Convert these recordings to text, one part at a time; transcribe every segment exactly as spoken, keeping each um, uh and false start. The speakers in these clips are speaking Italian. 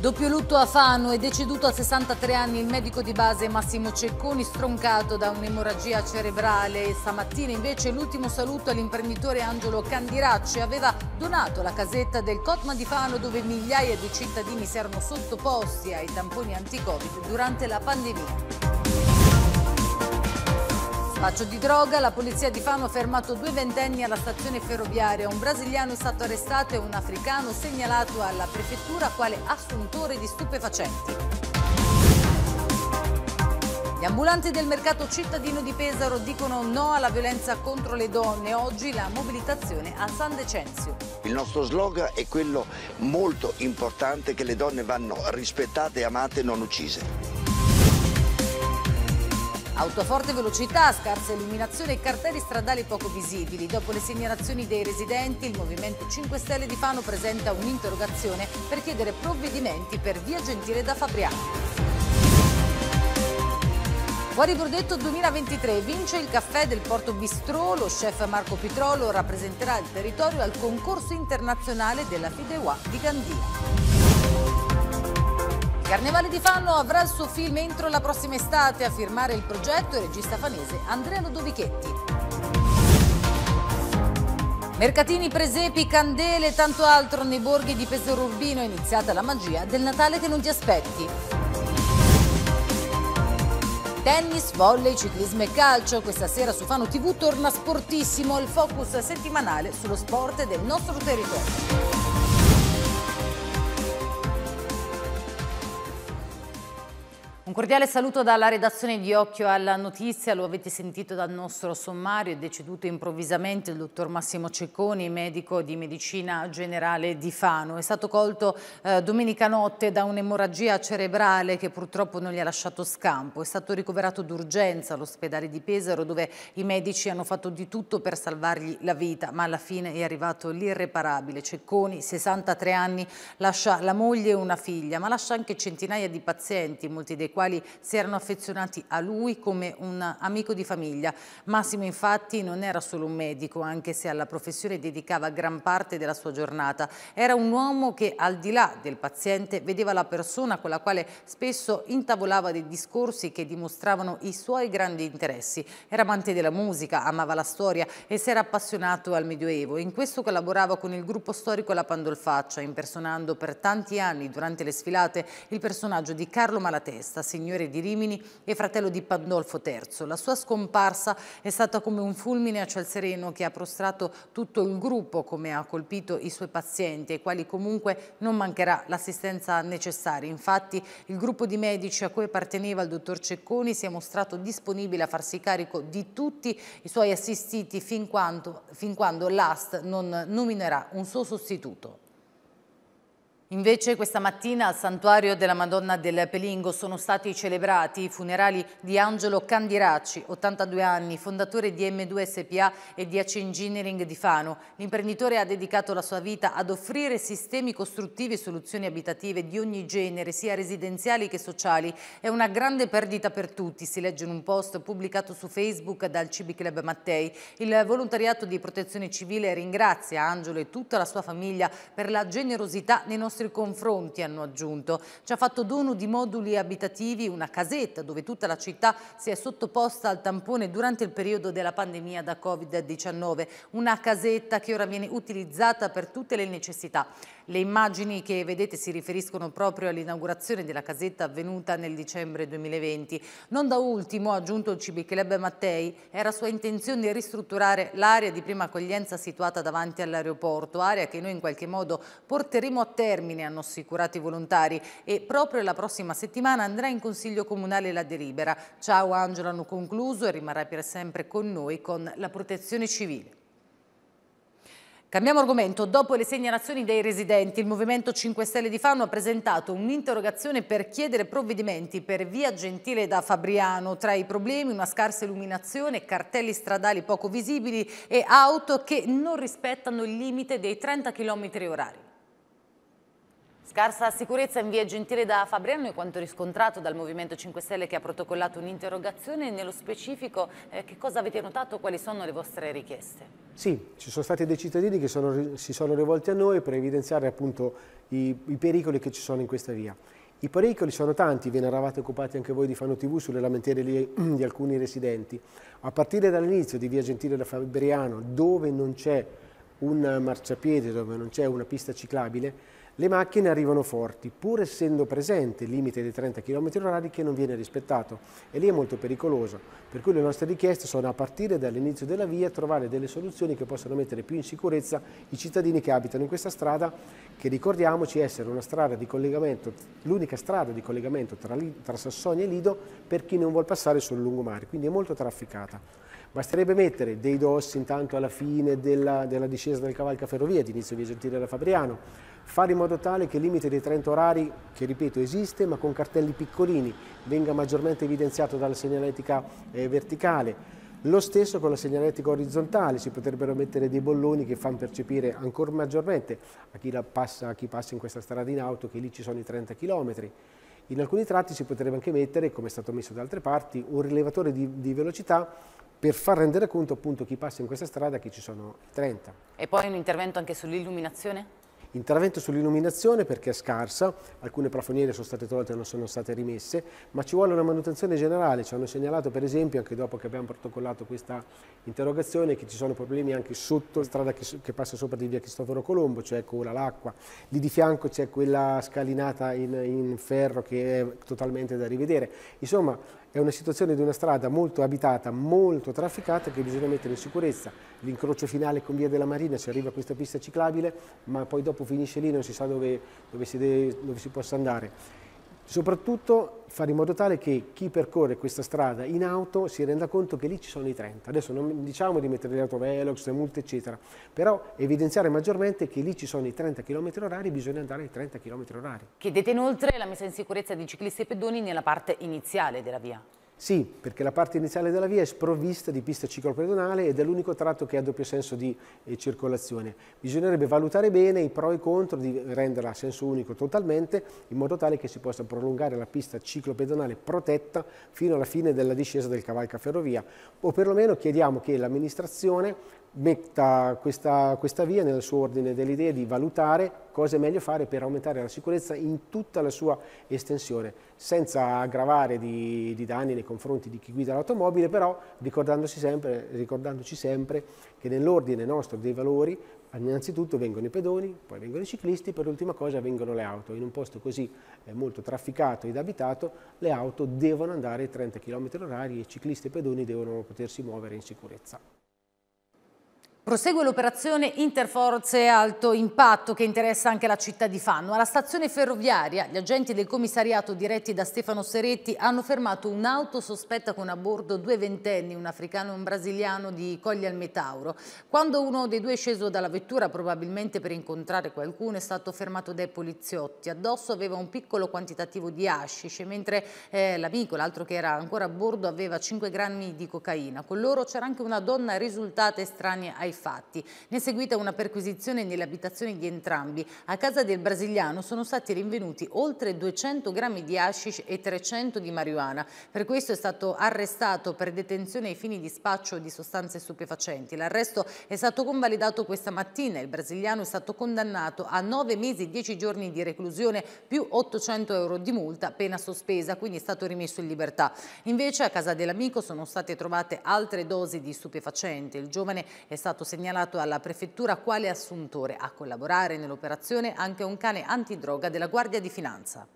Doppio lutto a Fano, è deceduto a sessantatré anni il medico di base Massimo Cecconi, stroncato da un'emorragia cerebrale. Stamattina invece l'ultimo saluto all'imprenditore Angelo Candiracci. Aveva donato la casetta del Cotma di Fano, dove migliaia di cittadini si erano sottoposti ai tamponi anti-Covid durante la pandemia. Spaccio di droga, la polizia di Fano ha fermato due ventenni alla stazione ferroviaria. Un brasiliano è stato arrestato e un africano segnalato alla prefettura quale assuntore di stupefacenti. Gli ambulanti del mercato cittadino di Pesaro dicono no alla violenza contro le donne. Oggi la mobilitazione a San Decenzio. Il nostro slogan è quello molto importante, che le donne vanno rispettate, amate e non uccise. Auto a forte velocità, scarsa illuminazione e cartelli stradali poco visibili. Dopo le segnalazioni dei residenti, il Movimento cinque Stelle di Fano presenta un'interrogazione per chiedere provvedimenti per Via Gentile da Fabriano. Fuori Bordetto duemilaventitré, vince il caffè del Porto Bistrò. Lo chef Marco Pitrolo rappresenterà il territorio al concorso internazionale della Fideuà di Gandia. Il Carnevale di Fano avrà il suo film entro la prossima estate. A firmare il progetto il regista fanese Andrea Lodovichetti. Mercatini, presepi, candele e tanto altro nei borghi di Pesaro Urbino. È iniziata la magia del Natale che non ti aspetti. Tennis, volley, ciclismo e calcio. Questa sera su Fano tivù torna Sportissimo, il focus settimanale sullo sport del nostro territorio. Un cordiale saluto dalla redazione di Occhio alla Notizia. Lo avete sentito dal nostro sommario, è deceduto improvvisamente il dottor Massimo Cecconi, medico di medicina generale di Fano. È stato colto eh, domenica notte da un'emorragia cerebrale che purtroppo non gli ha lasciato scampo. È stato ricoverato d'urgenza all'ospedale di Pesaro, dove i medici hanno fatto di tutto per salvargli la vita, ma alla fine è arrivato l'irreparabile. Cecconi, sessantatré anni, lascia la moglie e una figlia, ma lascia anche centinaia di pazienti, molti dei quali si erano affezionati a lui come un amico di famiglia. Massimo infatti non era solo un medico, anche se alla professione dedicava gran parte della sua giornata. Era un uomo che al di là del paziente vedeva la persona con la quale spesso intavolava dei discorsi che dimostravano i suoi grandi interessi. Era amante della musica, amava la storia e si era appassionato al Medioevo. In questo collaborava con il gruppo storico La Pandolfaccia, impersonando per tanti anni durante le sfilate il personaggio di Carlo Malatesta, signore di Rimini e fratello di Pandolfo terzo. La sua scomparsa è stata come un fulmine a ciel sereno che ha prostrato tutto il gruppo, come ha colpito i suoi pazienti, ai quali comunque non mancherà l'assistenza necessaria. Infatti il gruppo di medici a cui apparteneva il dottor Cecconi si è mostrato disponibile a farsi carico di tutti i suoi assistiti fin quando, fin quando l'A S T non nominerà un suo sostituto. Invece questa mattina al Santuario della Madonna del Pelingo sono stati celebrati i funerali di Angelo Candiracci, ottantadue anni, fondatore di M due S P A e di A C Engineering di Fano. L'imprenditore ha dedicato la sua vita ad offrire sistemi costruttivi e soluzioni abitative di ogni genere, sia residenziali che sociali. È una grande perdita per tutti, si legge in un post pubblicato su Facebook dal C B Club Mattei. Il volontariato di protezione civile ringrazia Angelo e tutta la sua famiglia per la generosità nei nostri confronti, hanno aggiunto. Ci ha fatto dono di moduli abitativi, una casetta dove tutta la città si è sottoposta al tampone durante il periodo della pandemia da Covid diciannove, una casetta che ora viene utilizzata per tutte le necessità. Le immagini che vedete si riferiscono proprio all'inaugurazione della casetta avvenuta nel dicembre duemilaventi. Non da ultimo, ha aggiunto il C B Club Mattei, era sua intenzione ristrutturare l'area di prima accoglienza situata davanti all'aeroporto, area che noi in qualche modo porteremo a termine, hanno assicurato i volontari, e proprio la prossima settimana andrà in Consiglio Comunale la delibera. Ciao Angelo, hanno concluso, e rimarrà per sempre con noi con la protezione civile. Cambiamo argomento. Dopo le segnalazioni dei residenti, il Movimento cinque Stelle di Fano ha presentato un'interrogazione per chiedere provvedimenti per Via Gentile da Fabriano. Tra i problemi una scarsa illuminazione, cartelli stradali poco visibili e auto che non rispettano il limite dei trenta chilometri orari. Scarsa sicurezza in via Gentile da Fabriano è quanto riscontrato dal Movimento cinque Stelle, che ha protocollato un'interrogazione. Nello specifico, eh, che cosa avete notato? Quali sono le vostre richieste? Sì, ci sono stati dei cittadini che sono, si sono rivolti a noi per evidenziare appunto i, i pericoli che ci sono in questa via. I pericoli sono tanti, ve ne eravate occupati anche voi di Fano tivù sulle lamentele di, di alcuni residenti. A partire dall'inizio di via Gentile da Fabriano, dove non c'è un marciapiede, dove non c'è una pista ciclabile, le macchine arrivano forti, pur essendo presente il limite dei trenta chilometri orari che non viene rispettato, e lì è molto pericoloso. Per cui le nostre richieste sono, a partire dall'inizio della via, trovare delle soluzioni che possano mettere più in sicurezza i cittadini che abitano in questa strada, che ricordiamoci essere una strada di collegamento, l'unica strada di collegamento tra, tra Sassonia e Lido per chi non vuol passare sul lungomare, quindi è molto trafficata. Basterebbe mettere dei dossi intanto alla fine della, della discesa del cavalcaferrovia, di inizio via Gentile da Fabriano, fare in modo tale che il limite dei trenta orari, che ripeto esiste ma con cartelli piccolini, venga maggiormente evidenziato dalla segnaletica eh, verticale. Lo stesso con la segnaletica orizzontale, si potrebbero mettere dei bolloni che fanno percepire ancora maggiormente a chi, la passa, a chi passa in questa strada in auto che lì ci sono i trenta chilometri. In alcuni tratti si potrebbe anche mettere, come è stato messo da altre parti, un rilevatore di, di velocità per far rendere conto appunto chi passa in questa strada che ci sono i trenta. E poi un intervento anche sull'illuminazione? Intervento sull'illuminazione perché è scarsa, alcune plafoniere sono state tolte e non sono state rimesse, ma ci vuole una manutenzione generale. Ci hanno segnalato per esempio, anche dopo che abbiamo protocollato questa interrogazione, che ci sono problemi anche sotto la strada che, che passa sopra di via Cristoforo Colombo, cioè cola l'acqua. Lì di fianco c'è quella scalinata in, in ferro che è totalmente da rivedere. Insomma, è una situazione di una strada molto abitata, molto trafficata, che bisogna mettere in sicurezza. L'incrocio finale con via della Marina, si arriva a questa pista ciclabile, ma poi dopo finisce lì, non si sa dove, dove, si, deve, dove si possa andare. Soprattutto fare in modo tale che chi percorre questa strada in auto si renda conto che lì ci sono i trenta. Adesso non diciamo di mettere le autovelox, le multe eccetera, però evidenziare maggiormente che lì ci sono i trenta chilometri orari, bisogna andare ai trenta chilometri orari. Chiedete inoltre la messa in sicurezza di ciclisti e pedoni nella parte iniziale della via. Sì, perché la parte iniziale della via è sprovvista di pista ciclopedonale ed è l'unico tratto che ha doppio senso di eh, circolazione. Bisognerebbe valutare bene i pro e i contro di renderla a senso unico totalmente, in modo tale che si possa prolungare la pista ciclopedonale protetta fino alla fine della discesa del cavalcaferrovia, o perlomeno chiediamo che l'amministrazione metta questa, questa via nel suo ordine delle idee di valutare cosa è meglio fare per aumentare la sicurezza in tutta la sua estensione, senza aggravare di, di danni nei confronti di chi guida l'automobile, però ricordandoci sempre, ricordandoci sempre che nell'ordine nostro dei valori innanzitutto vengono i pedoni, poi vengono i ciclisti, per l'ultima cosa vengono le auto. In un posto così eh, molto trafficato ed abitato, le auto devono andare ai trenta chilometri orari e i ciclisti e pedoni devono potersi muovere in sicurezza. Prosegue l'operazione Interforze Alto Impatto che interessa anche la città di Fano. Alla stazione ferroviaria gli agenti del commissariato diretti da Stefano Seretti hanno fermato un'auto sospetta con a bordo due ventenni, un africano e un brasiliano di Colli al Metauro. Quando uno dei due è sceso dalla vettura, probabilmente per incontrare qualcuno, è stato fermato dai poliziotti. Addosso aveva un piccolo quantitativo di hashish, mentre eh, l'amico, l'altro che era ancora a bordo, aveva cinque grammi di cocaina. Con loro c'era anche una donna risultata estranea ai fatti. Ne è seguita una perquisizione nelle abitazioni di entrambi. A casa del brasiliano sono stati rinvenuti oltre duecento grammi di hashish e trecento di marijuana. Per questo è stato arrestato per detenzione ai fini di spaccio di sostanze stupefacenti. L'arresto è stato convalidato questa mattina. Il brasiliano è stato condannato a nove mesi e dieci giorni di reclusione più ottocento euro di multa, pena sospesa, quindi è stato rimesso in libertà. Invece a casa dell'amico sono state trovate altre dosi di stupefacenti. Il giovane è stato segnalato alla prefettura quale assuntore. A collaborare nell'operazione anche un cane antidroga della Guardia di Finanza.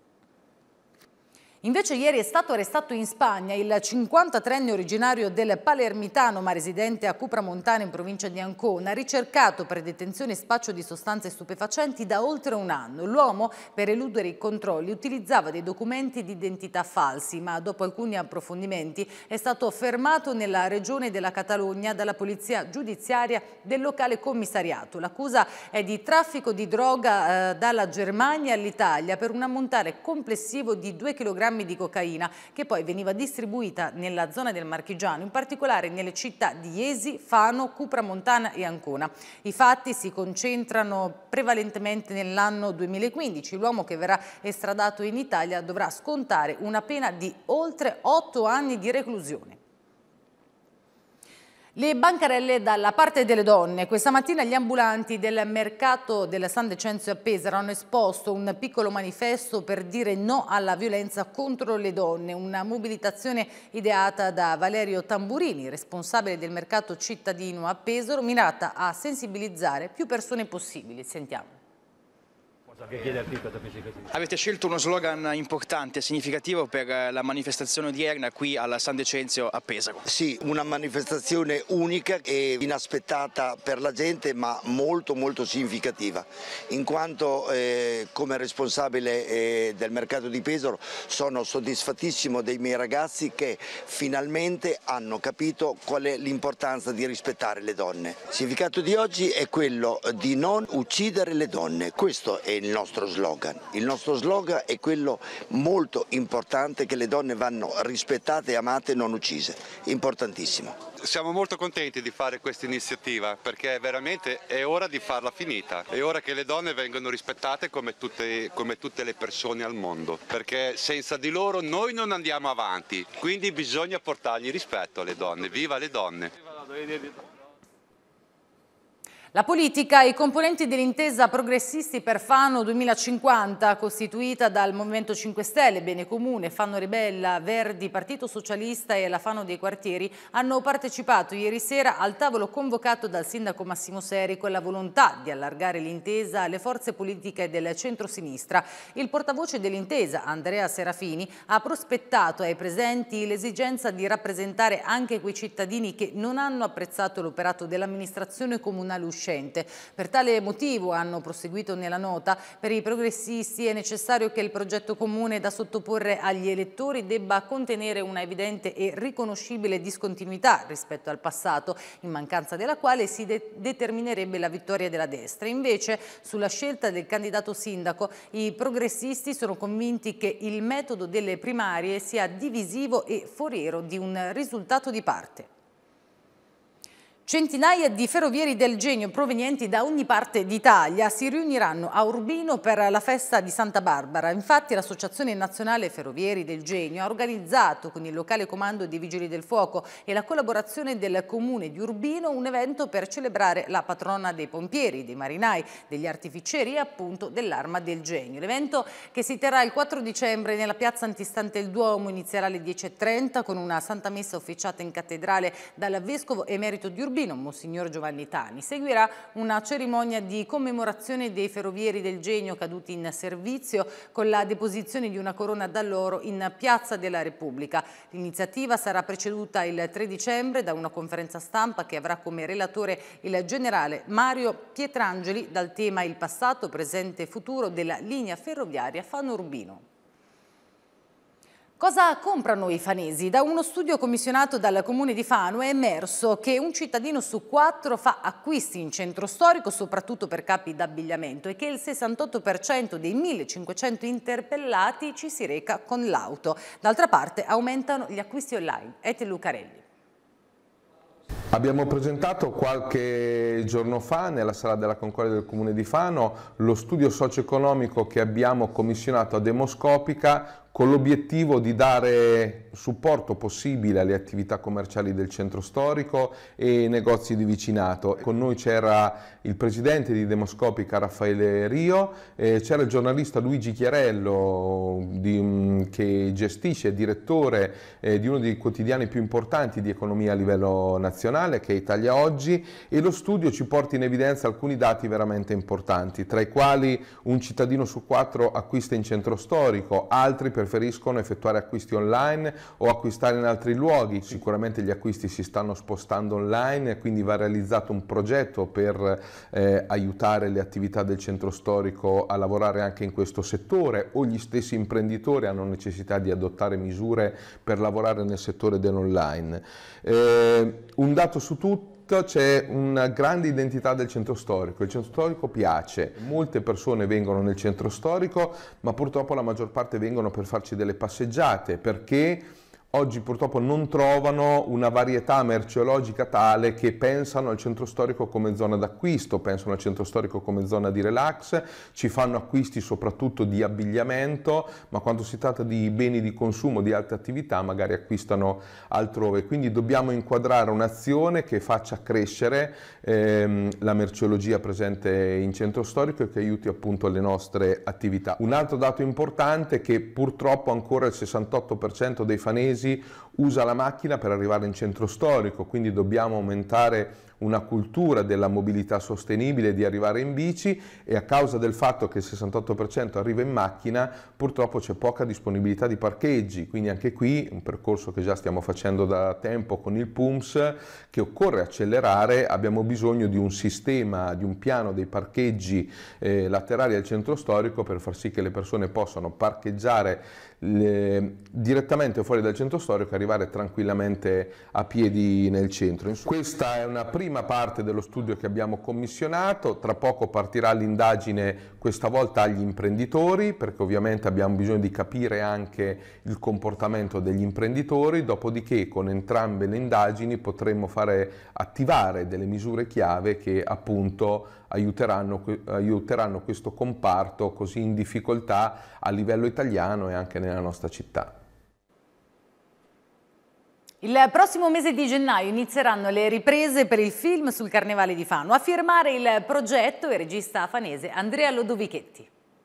Invece ieri è stato arrestato in Spagna il cinquantatreenne originario del Palermitano ma residente a Cupramontana in provincia di Ancona, ricercato per detenzione e spaccio di sostanze stupefacenti da oltre un anno. L'uomo, per eludere i controlli, utilizzava dei documenti di identità falsi, ma dopo alcuni approfondimenti è stato fermato nella regione della Catalogna dalla polizia giudiziaria del locale commissariato. L'accusa è di traffico di droga eh, dalla Germania all'Italia per un ammontare complessivo di due chilogrammi grammi di cocaina che poi veniva distribuita nella zona del Marchigiano, in particolare nelle città di Jesi, Fano, Cupra Montana e Ancona. I fatti si concentrano prevalentemente nell'anno duemilaquindici. L'uomo che verrà estradato in Italia dovrà scontare una pena di oltre otto anni di reclusione. Le bancarelle dalla parte delle donne. Questa mattina gli ambulanti del mercato del San Decenzio a Pesaro hanno esposto un piccolo manifesto per dire no alla violenza contro le donne, una mobilitazione ideata da Valerio Tamburini, responsabile del mercato cittadino a Pesaro, mirata a sensibilizzare più persone possibili. Sentiamo. Avete scelto uno slogan importante e significativo per la manifestazione odierna qui al San Decenzio a Pesaro. Sì, una manifestazione unica e inaspettata per la gente, ma molto molto significativa, in quanto eh, come responsabile eh, del mercato di Pesaro sono soddisfattissimo dei miei ragazzi che finalmente hanno capito qual è l'importanza di rispettare le donne. Il significato di oggi è quello di non uccidere le donne, questo è il Il nostro slogan. Il nostro slogan è quello molto importante, che le donne vanno rispettate, amate e non uccise. Importantissimo. Siamo molto contenti di fare questa iniziativa perché veramente è ora di farla finita. È ora che le donne vengano rispettate come tutte, come tutte le persone al mondo, perché senza di loro noi non andiamo avanti. Quindi bisogna portargli rispetto alle donne. Viva le donne! La politica e i componenti dell'intesa Progressisti per Fano duemilacinquanta, costituita dal Movimento cinque Stelle, Bene Comune, Fano Ribella, Verdi, Partito Socialista e la Fano dei Quartieri, hanno partecipato ieri sera al tavolo convocato dal sindaco Massimo Seri con la volontà di allargare l'intesa alle forze politiche del centro-sinistra. Il portavoce dell'intesa, Andrea Serafini, ha prospettato ai presenti l'esigenza di rappresentare anche quei cittadini che non hanno apprezzato l'operato dell'amministrazione comunale uscente. Per tale motivo, hanno proseguito nella nota, per i progressisti è necessario che il progetto comune da sottoporre agli elettori debba contenere una evidente e riconoscibile discontinuità rispetto al passato, in mancanza della quale si de- determinerebbe la vittoria della destra. Invece, sulla scelta del candidato sindaco, i progressisti sono convinti che il metodo delle primarie sia divisivo e foriero di un risultato di parte. Centinaia di ferrovieri del genio provenienti da ogni parte d'Italia si riuniranno a Urbino per la festa di Santa Barbara. Infatti l'Associazione Nazionale Ferrovieri del Genio ha organizzato con il locale comando dei Vigili del Fuoco e la collaborazione del Comune di Urbino un evento per celebrare la patrona dei pompieri, dei marinai, degli artificieri e appunto dell'Arma del Genio. L'evento, che si terrà il quattro dicembre nella piazza antistante il Duomo, inizierà alle dieci e trenta con una Santa Messa officiata in cattedrale dal Vescovo Emerito di Urbino, Monsignor Giovanni Tani. Seguirà una cerimonia di commemorazione dei ferrovieri del Genio caduti in servizio con la deposizione di una corona d'alloro in Piazza della Repubblica. L'iniziativa sarà preceduta il tre dicembre da una conferenza stampa che avrà come relatore il generale Mario Pietrangeli dal tema Il passato, presente e futuro della linea ferroviaria Fano-Urbino. Cosa comprano i fanesi? Da uno studio commissionato dal Comune di Fano è emerso che un cittadino su quattro fa acquisti in centro storico, soprattutto per capi d'abbigliamento, e che il sessantotto per cento dei millecinquecento interpellati ci si reca con l'auto. D'altra parte aumentano gli acquisti online. Ete Lucarelli. Abbiamo presentato qualche giorno fa nella sala della Concordia del Comune di Fano lo studio socio-economico che abbiamo commissionato a Demoscopica con l'obiettivo di dare supporto possibile alle attività commerciali del centro storico e negozi di vicinato. Con noi c'era il presidente di Demoscopica Raffaele Rio, eh, c'era il giornalista Luigi Chiarello di, che gestisce, è direttore eh, di uno dei quotidiani più importanti di economia a livello nazionale, che è Italia Oggi, e lo studio ci porta in evidenza alcuni dati veramente importanti, tra i quali un cittadino su quattro acquista in centro storico, altri preferiscono effettuare acquisti online o acquistare in altri luoghi. Sicuramente gli acquisti si stanno spostando online e quindi va realizzato un progetto per eh, aiutare le attività del centro storico a lavorare anche in questo settore, o gli stessi imprenditori hanno necessità di adottare misure per lavorare nel settore dell'online. Eh, un dato su tutti innanzitutto c'è una grande identità del centro storico, il centro storico piace, molte persone vengono nel centro storico, ma purtroppo la maggior parte vengono per farci delle passeggiate, perché oggi purtroppo non trovano una varietà merceologica tale che pensano al centro storico come zona d'acquisto, pensano al centro storico come zona di relax, ci fanno acquisti soprattutto di abbigliamento, ma quando si tratta di beni di consumo, di altre attività, magari acquistano altrove. Quindi dobbiamo inquadrare un'azione che faccia crescere ehm, la merceologia presente in centro storico e che aiuti appunto le nostre attività. Un altro dato importante è che purtroppo ancora il sessantotto per cento dei fanesi usa la macchina per arrivare in centro storico, quindi dobbiamo aumentare una cultura della mobilità sostenibile, di arrivare in bici, e a causa del fatto che il sessantotto per cento arriva in macchina purtroppo c'è poca disponibilità di parcheggi, quindi anche qui un percorso che già stiamo facendo da tempo con il P U M S che occorre accelerare. Abbiamo bisogno di un sistema, di un piano dei parcheggi eh, laterali al centro storico per far sì che le persone possano parcheggiare le, direttamente fuori dal centro storico e arrivare tranquillamente a piedi nel centro. Questa è una prima parte dello studio che abbiamo commissionato, tra poco partirà l'indagine questa volta agli imprenditori, perché ovviamente abbiamo bisogno di capire anche il comportamento degli imprenditori, dopodiché con entrambe le indagini potremo fare attivare delle misure chiave che appunto aiuteranno, aiuteranno questo comparto così in difficoltà a livello italiano e anche nella nostra città. Il prossimo mese di gennaio inizieranno le riprese per il film sul Carnevale di Fano. A firmare il progetto il regista fanese Andrea Lodovichetti.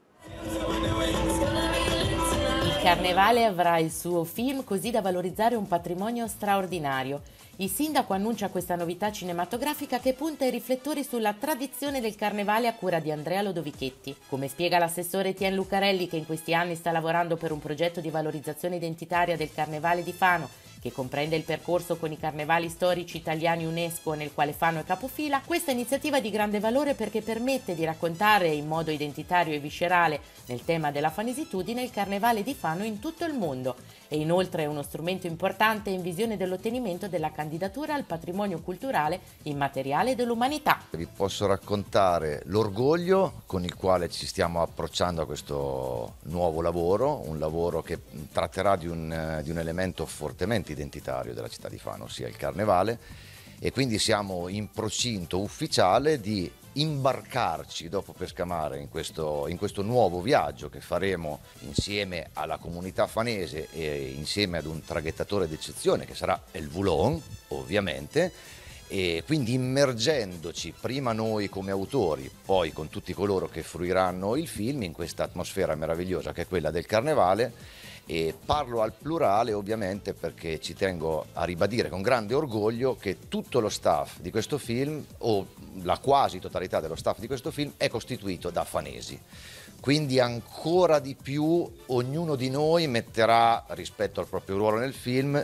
Il Carnevale avrà il suo film così da valorizzare un patrimonio straordinario. Il sindaco annuncia questa novità cinematografica che punta i riflettori sulla tradizione del Carnevale a cura di Andrea Lodovichetti. Come spiega l'assessore Etienne Lucarelli, che in questi anni sta lavorando per un progetto di valorizzazione identitaria del Carnevale di Fano, che comprende il percorso con i carnevali storici italiani UNESCO nel quale Fano è capofila, questa iniziativa è di grande valore perché permette di raccontare in modo identitario e viscerale nel tema della fanesitudine il Carnevale di Fano in tutto il mondo e inoltre è uno strumento importante in visione dell'ottenimento della candidatura al patrimonio culturale immateriale dell'umanità. Vi posso raccontare l'orgoglio con il quale ci stiamo approcciando a questo nuovo lavoro, un lavoro che tratterà di un, di un elemento fortemente identitario della città di Fano, ossia il Carnevale, e quindi siamo in procinto ufficiale di imbarcarci dopo Pescamare in questo, in questo nuovo viaggio che faremo insieme alla comunità fanese e insieme ad un traghettatore d'eccezione che sarà El Voulon, ovviamente, e quindi immergendoci prima noi come autori, poi con tutti coloro che fruiranno il film in questa atmosfera meravigliosa che è quella del Carnevale. E parlo al plurale ovviamente perché ci tengo a ribadire con grande orgoglio che tutto lo staff di questo film, o la quasi totalità dello staff di questo film, è costituito da fanesi. Quindi ancora di più ognuno di noi metterà rispetto al proprio ruolo nel film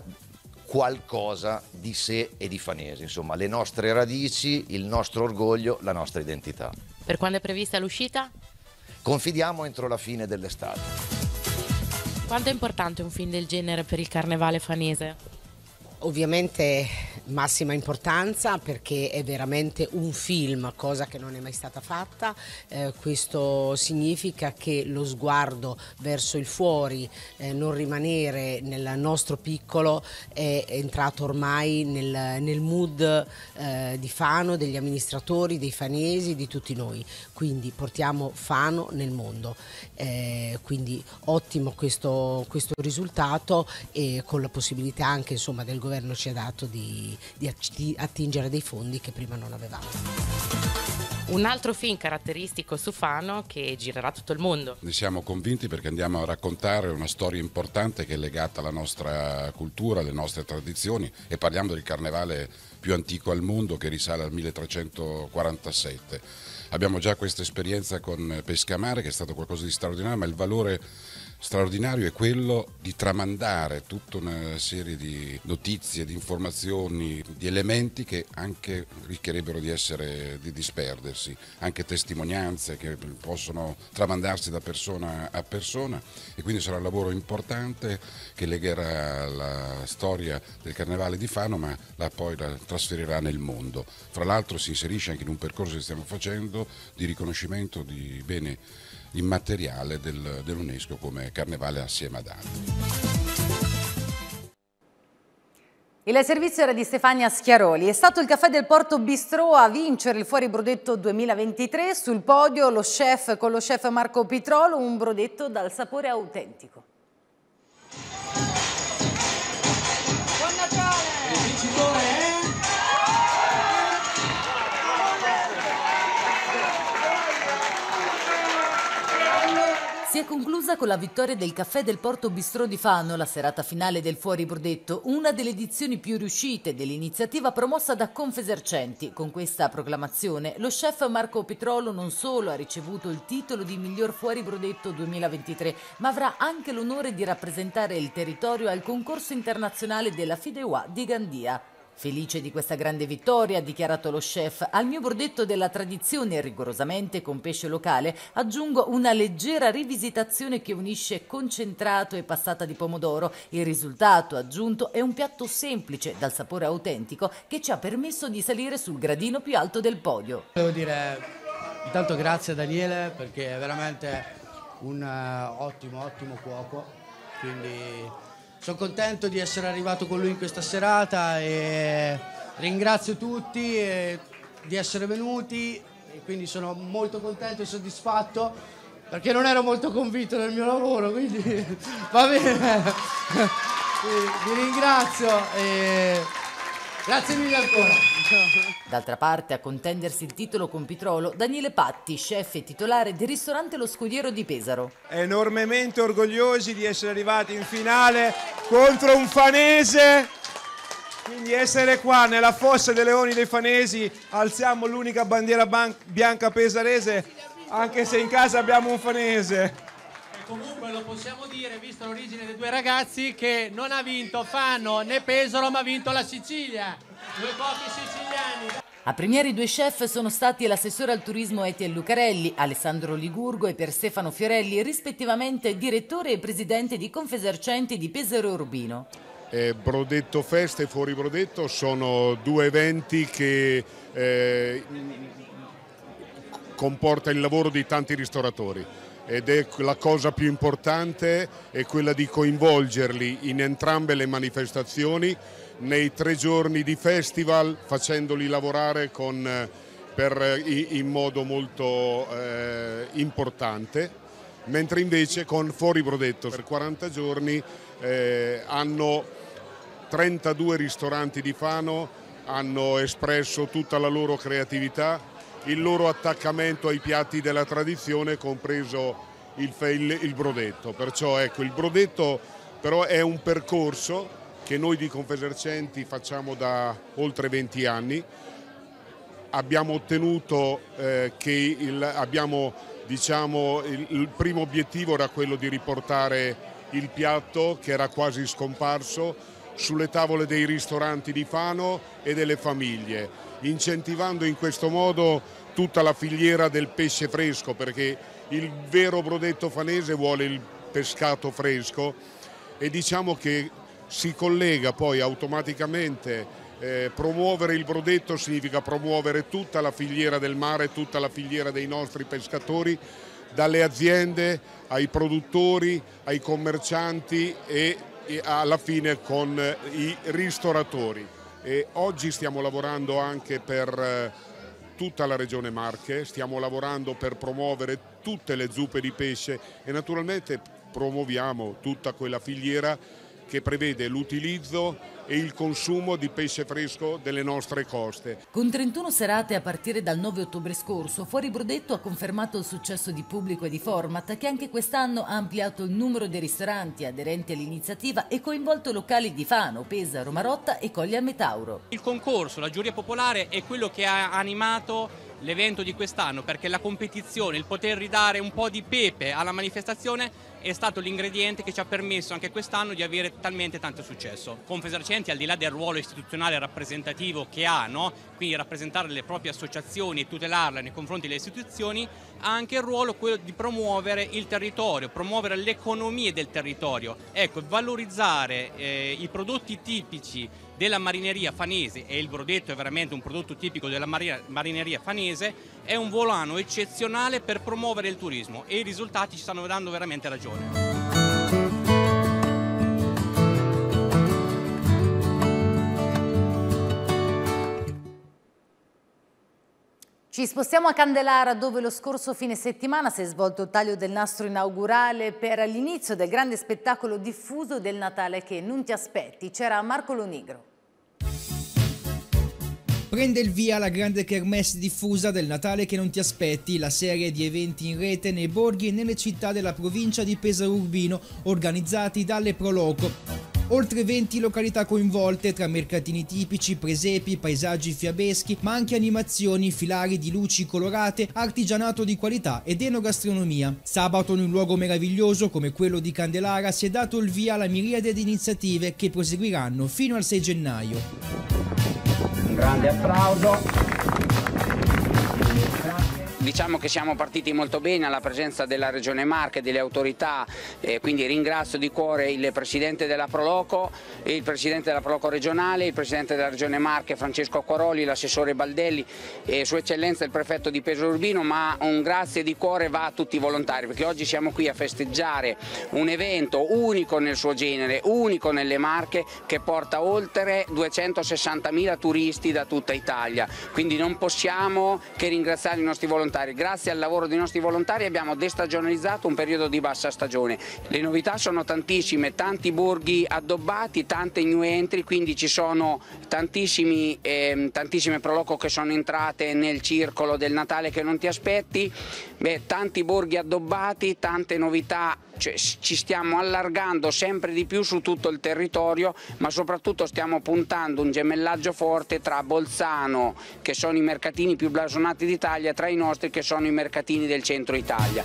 qualcosa di sé e di fanesi, insomma le nostre radici, il nostro orgoglio, la nostra identità. Per quando è prevista l'uscita? Confidiamo entro la fine dell'estate. Quanto è importante un film del genere per il Carnevale fanese? Ovviamente massima importanza perché è veramente un film, cosa che non è mai stata fatta. Eh, questo significa che lo sguardo verso il fuori, eh, non rimanere nel nostro piccolo, è entrato ormai nel, nel mood eh, di Fano, degli amministratori, dei fanesi, di tutti noi. Quindi portiamo Fano nel mondo. Eh, quindi ottimo questo, questo risultato e con la possibilità anche insomma del governo Il governo ci ha dato di, di attingere dei fondi che prima non avevamo. Un altro film caratteristico su Fano che girerà tutto il mondo. Ne siamo convinti perché andiamo a raccontare una storia importante che è legata alla nostra cultura, alle nostre tradizioni e parliamo del carnevale più antico al mondo che risale al milletrecentoquarantasette. Abbiamo già questa esperienza con Pescamare che è stato qualcosa di straordinario, ma il valore straordinario è quello di tramandare tutta una serie di notizie, di informazioni, di elementi che anche rischierebbero di essere, di disperdersi, anche testimonianze che possono tramandarsi da persona a persona, e quindi sarà un lavoro importante che legherà la storia del Carnevale di Fano, ma la poi la trasferirà nel mondo. Fra l'altro si inserisce anche in un percorso che stiamo facendo di riconoscimento di bene immateriale del, dell'UNESCO come Carnevale assieme ad altri. Il servizio era di Stefania Schiaroli. È stato il Caffè del Porto Bistrò a vincere il Fuori Brodetto duemilaventitré. Sul podio lo chef con lo chef Marco Pitrolo, un brodetto dal sapore autentico. Buon Natale! Il vincitore è... Si è conclusa con la vittoria del Caffè del Porto Bistrò di Fano, la serata finale del Fuori Brodetto, una delle edizioni più riuscite dell'iniziativa promossa da Confesercenti. Con questa proclamazione lo chef Marco Pitrolo non solo ha ricevuto il titolo di miglior Fuori Brodetto duemilaventitré, ma avrà anche l'onore di rappresentare il territorio al concorso internazionale della Fideuà di Gandia. Felice di questa grande vittoria, ha dichiarato lo chef, al mio brodetto della tradizione, rigorosamente con pesce locale, aggiungo una leggera rivisitazione che unisce concentrato e passata di pomodoro. Il risultato, aggiunto, è un piatto semplice, dal sapore autentico, che ci ha permesso di salire sul gradino più alto del podio. Devo dire intanto grazie a Daniele, perché è veramente un uh, ottimo, ottimo cuoco, quindi... sono contento di essere arrivato con lui in questa serata e ringrazio tutti di essere venuti, e quindi sono molto contento e soddisfatto perché non ero molto convinto del mio lavoro, quindi va bene, vi ringrazio e grazie mille ancora. D'altra parte, a contendersi il titolo con Pitrolo, Daniele Patti, chef e titolare del ristorante Lo Scudiero di Pesaro. Enormemente orgogliosi di essere arrivati in finale contro un fanese, quindi essere qua nella fossa dei leoni dei fanesi, alziamo l'unica bandiera bianca pesarese, anche se in casa abbiamo un fanese. E comunque lo possiamo dire, visto l'origine dei due ragazzi, che non ha vinto Fano né Pesaro, ma ha vinto la Sicilia. Due pochi siciliani. A premiare i due chef sono stati l'assessore al turismo Etienne Lucarelli, Alessandro Ligurgo e per Stefano Fiorelli, rispettivamente direttore e presidente di Confesercenti di Pesaro e Urbino. Eh, Brodetto Fest e Fuori Brodetto sono due eventi che eh, comporta il lavoro di tanti ristoratori, ed è la cosa più importante è quella di coinvolgerli in entrambe le manifestazioni nei tre giorni di festival, facendoli lavorare con, per, in modo molto eh, importante, mentre invece con Fuori Brodetto per quaranta giorni eh, hanno trentadue ristoranti di Fano, hanno espresso tutta la loro creatività, il loro attaccamento ai piatti della tradizione, compreso il, il, il brodetto. Perciò ecco, il brodetto però è un percorso che noi di Confesercenti facciamo da oltre venti anni. Abbiamo ottenuto eh, che il, abbiamo, diciamo, il, il primo obiettivo era quello di riportare il piatto, che era quasi scomparso, sulle tavole dei ristoranti di Fano e delle famiglie, incentivando in questo modo tutta la filiera del pesce fresco, perché il vero brodetto fanese vuole il pescato fresco, e diciamo che si collega poi automaticamente, eh, promuovere il brodetto significa promuovere tutta la filiera del mare, tutta la filiera dei nostri pescatori, dalle aziende ai produttori, ai commercianti e, e alla fine con i ristoratori. E oggi stiamo lavorando anche per eh, tutta la regione Marche, stiamo lavorando per promuovere tutte le zuppe di pesce e naturalmente promuoviamo tutta quella filiera che prevede l'utilizzo e il consumo di pesce fresco delle nostre coste. Con trentuno serate a partire dal nove ottobre scorso, Fuori Brodetto ha confermato il successo di pubblico e di format, che anche quest'anno ha ampliato il numero dei ristoranti aderenti all'iniziativa e coinvolto locali di Fano, Pesaro, Marotta e Colli a Metauro. Il concorso, la giuria popolare è quello che ha animato l'evento di quest'anno, perché la competizione, il poter ridare un po' di pepe alla manifestazione è stato l'ingrediente che ci ha permesso anche quest'anno di avere talmente tanto successo. Confesercenti, al di là del ruolo istituzionale rappresentativo che ha, no? Quindi rappresentare le proprie associazioni e tutelarle nei confronti delle istituzioni, ha anche il ruolo quello di promuovere il territorio, promuovere le economie del territorio. Ecco, valorizzare eh, i prodotti tipici della marineria fanese, e il brodetto è veramente un prodotto tipico della marineria fanese, è un volano eccezionale per promuovere il turismo e i risultati ci stanno dando veramente ragione. Ci spostiamo a Candelara, dove lo scorso fine settimana si è svolto il taglio del nastro inaugurale per l'inizio del grande spettacolo diffuso del Natale che non ti aspetti. C'era Marco Lonigro. Prende il via la grande kermesse diffusa del Natale che non ti aspetti, la serie di eventi in rete nei borghi e nelle città della provincia di Pesaro Urbino, organizzati dalle Proloco. Oltre venti località coinvolte tra mercatini tipici, presepi, paesaggi fiabeschi, ma anche animazioni, filari di luci colorate, artigianato di qualità ed enogastronomia. Sabato, in un luogo meraviglioso come quello di Candelara, si è dato il via alla miriade di iniziative che proseguiranno fino al sei gennaio. Un grande applauso. Diciamo che siamo partiti molto bene alla presenza della Regione Marche e delle autorità, eh, quindi ringrazio di cuore il Presidente della Proloco, il Presidente della Proloco regionale, il Presidente della Regione Marche Francesco Acquaroli, l'assessore Baldelli e Sua Eccellenza il Prefetto di Pesaro Urbino, ma un grazie di cuore va a tutti i volontari, perché oggi siamo qui a festeggiare un evento unico nel suo genere, unico nelle Marche, che porta oltre duecentosessantamila turisti da tutta Italia, quindi non possiamo che ringraziare i nostri volontari. Grazie al lavoro dei nostri volontari abbiamo destagionalizzato un periodo di bassa stagione. Le novità sono tantissime, tanti borghi addobbati, tante new entry, quindi ci sono tantissimi, eh, tantissime Proloco che sono entrate nel circolo del Natale che non ti aspetti. Beh, tanti borghi addobbati, tante novità. Cioè, ci stiamo allargando sempre di più su tutto il territorio, ma soprattutto stiamo puntando un gemellaggio forte tra Bolzano, che sono i mercatini più blasonati d'Italia, tra i nostri che sono i mercatini del centro Italia.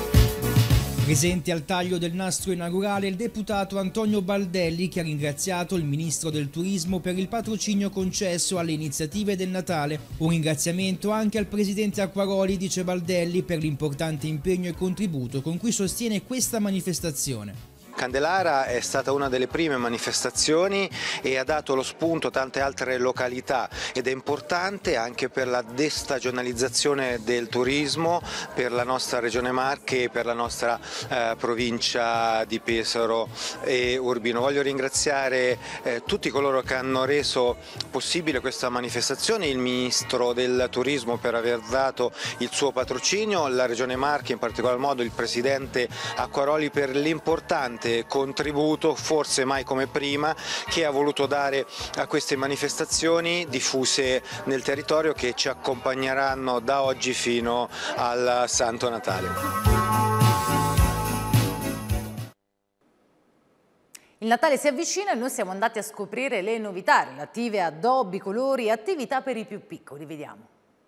Presente al taglio del nastro inaugurale il deputato Antonio Baldelli, che ha ringraziato il Ministro del Turismo per il patrocinio concesso alle iniziative del Natale. Un ringraziamento anche al Presidente Acquaroli, dice Baldelli, per l'importante impegno e contributo con cui sostiene questa manifestazione. Candelara è stata una delle prime manifestazioni e ha dato lo spunto a tante altre località ed è importante anche per la destagionalizzazione del turismo per la nostra Regione Marche e per la nostra eh, provincia di Pesaro e Urbino. Voglio ringraziare eh, tutti coloro che hanno reso possibile questa manifestazione, il Ministro del Turismo per aver dato il suo patrocinio, la Regione Marche in particolar modo il Presidente Acquaroli per l'importante contributo, forse mai come prima, che ha voluto dare a queste manifestazioni diffuse nel territorio che ci accompagneranno da oggi fino al Santo Natale. Il Natale si avvicina e noi siamo andati a scoprire le novità relative a addobbi, colori e attività per i più piccoli. Vediamo.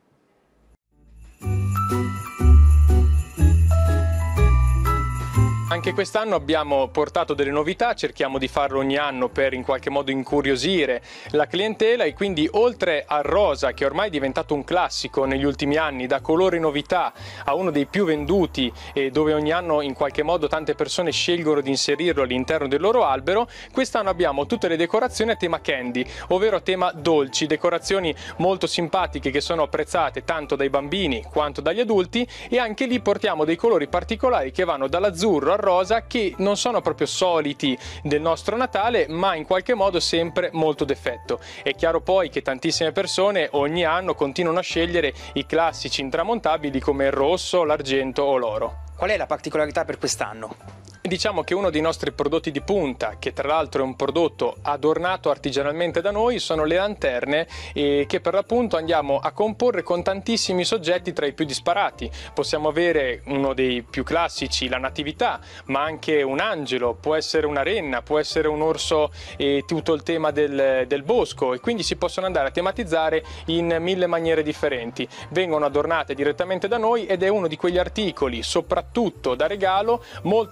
Anche quest'anno abbiamo portato delle novità, cerchiamo di farlo ogni anno per in qualche modo incuriosire la clientela e quindi oltre al rosa, che ormai è diventato un classico negli ultimi anni, da colore novità a uno dei più venduti e dove ogni anno in qualche modo tante persone scelgono di inserirlo all'interno del loro albero, quest'anno abbiamo tutte le decorazioni a tema candy, ovvero a tema dolci, decorazioni molto simpatiche che sono apprezzate tanto dai bambini quanto dagli adulti, e anche lì portiamo dei colori particolari che vanno dall'azzurro al rosa, che non sono proprio soliti del nostro Natale, ma in qualche modo sempre molto d'effetto. È chiaro poi che tantissime persone ogni anno continuano a scegliere i classici intramontabili come il rosso, l'argento o l'oro. Qual è la particolarità per quest'anno? Diciamo che uno dei nostri prodotti di punta, che tra l'altro è un prodotto adornato artigianalmente da noi, sono le lanterne, eh, che per l'appunto andiamo a comporre con tantissimi soggetti tra i più disparati. Possiamo avere uno dei più classici, la natività, ma anche un angelo, può essere una renna, può essere un orso, e eh, tutto il tema del, del bosco, e quindi si possono andare a tematizzare in mille maniere differenti. Vengono adornate direttamente da noi ed è uno di quegli articoli, soprattutto da regalo, molto apprezzati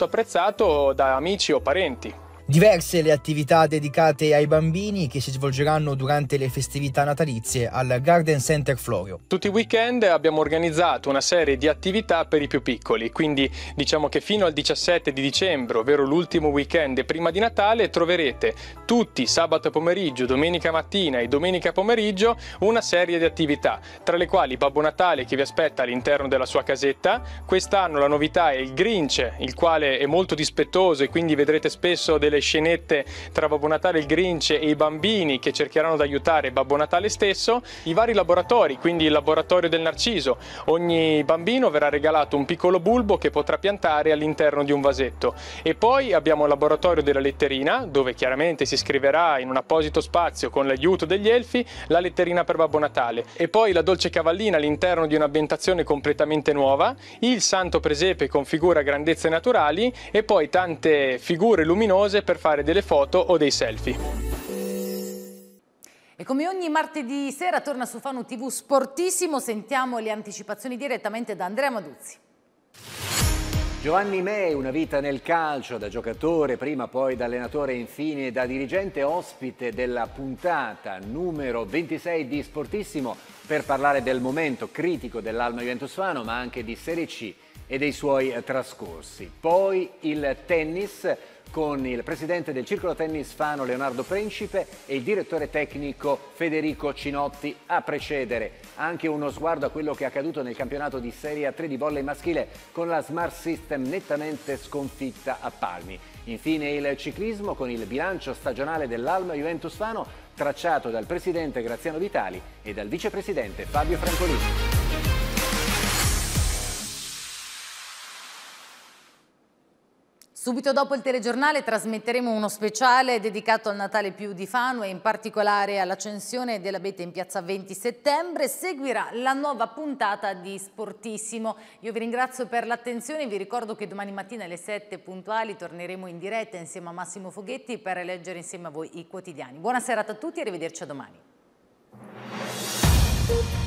organizzato da amici o parenti. Diverse le attività dedicate ai bambini che si svolgeranno durante le festività natalizie al Garden Center Florio. Tutti i weekend abbiamo organizzato una serie di attività per i più piccoli, quindi diciamo che fino al diciassette di dicembre, ovvero l'ultimo weekend prima di Natale, troverete tutti sabato pomeriggio, domenica mattina e domenica pomeriggio una serie di attività, tra le quali Babbo Natale che vi aspetta all'interno della sua casetta. Quest'anno la novità è il Grinch, il quale è molto dispettoso e quindi vedrete spesso delle scenette tra Babbo Natale, il Grinch e i bambini che cercheranno di aiutare Babbo Natale stesso. I vari laboratori, quindi il laboratorio del Narciso, ogni bambino verrà regalato un piccolo bulbo che potrà piantare all'interno di un vasetto. E poi abbiamo il laboratorio della letterina, dove chiaramente si scriverà in un apposito spazio con l'aiuto degli elfi la letterina per Babbo Natale. E poi la dolce cavallina all'interno di un'ambientazione completamente nuova, il santo presepe con figure a grandezze naturali e poi tante figure luminose per fare delle foto o dei selfie. E come ogni martedì sera torna su Fano tivù Sportissimo, sentiamo le anticipazioni direttamente da Andrea Maduzzi. Giovanni May, una vita nel calcio, da giocatore, prima poi da allenatore e infine da dirigente, ospite della puntata numero ventisei di Sportissimo per parlare del momento critico dell'Alma Juventus Fano, ma anche di Serie C e dei suoi trascorsi. Poi il tennis con il presidente del Circolo Tennis Fano Leonardo Principe e il direttore tecnico Federico Cinotti, a precedere anche uno sguardo a quello che è accaduto nel campionato di Serie A tre di volley maschile con la Smart System nettamente sconfitta a Palmi. Infine il ciclismo con il bilancio stagionale dell'Alma Juventus Fano tracciato dal presidente Graziano Vitali e dal vicepresidente Fabio Francolini. Subito dopo il telegiornale trasmetteremo uno speciale dedicato al Natale più di Fano e in particolare all'accensione dell'abete in piazza venti settembre. Seguirà la nuova puntata di Sportissimo. Io vi ringrazio per l'attenzione, vi ricordo che domani mattina alle sette puntuali torneremo in diretta insieme a Massimo Foghetti per leggere insieme a voi i quotidiani. Buona serata a tutti e arrivederci a domani.